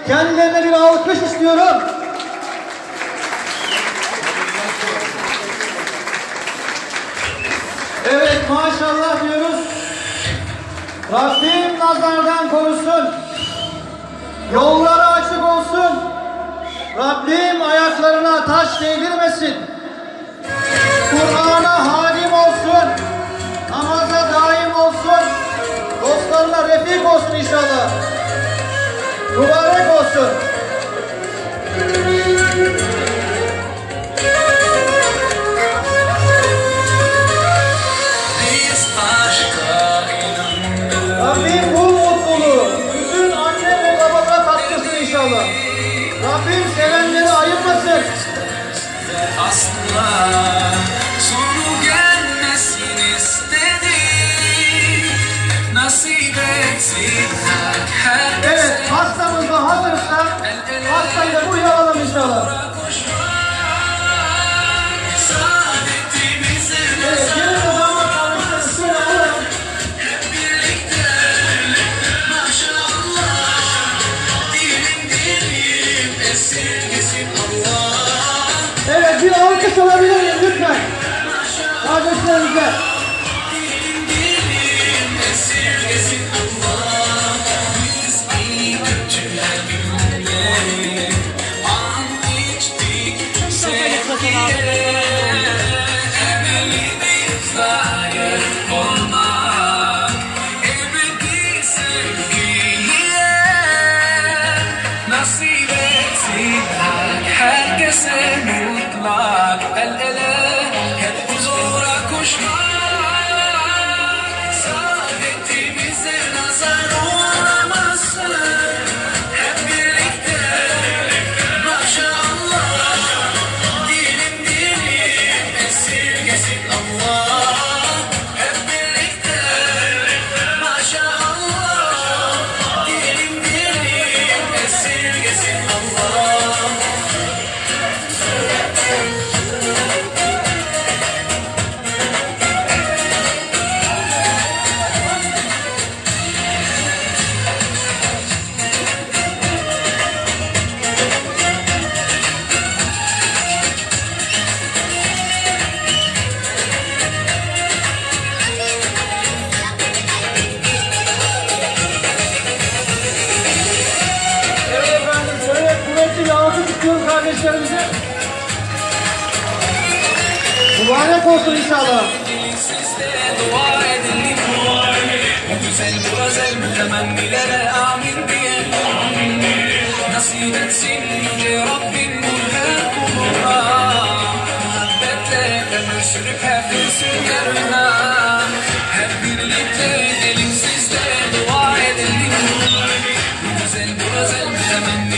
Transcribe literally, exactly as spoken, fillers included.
Kendilerine bir alkış istiyorum. Evet, maşallah diyoruz. Rabbim nazardan korusun. Yolları açık olsun. Rabbim ayaklarına taş değdirmesin. Kur'an'a hadim olsun. Namaza daim olsun. Dostlarına refik olsun inşallah. Mübarek olsun. Rabbim bu mutluluğu bütün anne ve babada tatlırsın inşallah. Rabbim sevenleri ayırmasın. Asla sonu gelmesin istedim. Nasip etsin herkese. Evet, hastamız da hazırsa hastayı da buraya alalım inşallah. Evet, yine de zaman kalmışları şöyle alalım. Evet, bir alkış alabilir miyim lütfen? Kardeşlerimize. Herkese mutlak el ele hep huzura koşmak. Saadetimize nazar olmasın. Hep birlikte maşallah. Dilim dilim esirgesin Allah. Hep birlikte maşallah. Dilim dilim esirgesin Allah. Kardeşlerimize mübarek olsun inşallah. Sizde dua edin, güzel güzel temennilere amin diye. Nasip etsin yüce Rabbim bu her kuluna. Muhabbetle ömür sürüp hep gülsün yarına. Hep birlikte gelin sizde dua edin, güzel güzel temennilere.